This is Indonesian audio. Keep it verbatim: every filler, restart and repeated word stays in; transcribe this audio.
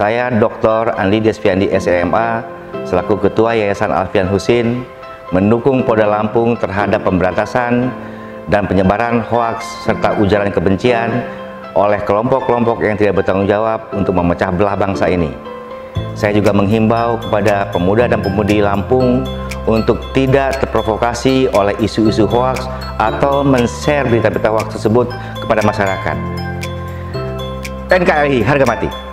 Saya doktor Andi Despiandi S M A selaku Ketua Yayasan Alfian Husin mendukung Polda Lampung terhadap pemberantasan dan penyebaran hoaks serta ujaran kebencian oleh kelompok-kelompok yang tidak bertanggung jawab untuk memecah belah bangsa ini. Saya juga menghimbau kepada pemuda dan pemudi Lampung untuk tidak terprovokasi oleh isu-isu hoaks atau men-share berita-berita hoaks tersebut kepada masyarakat. N K R I harga mati.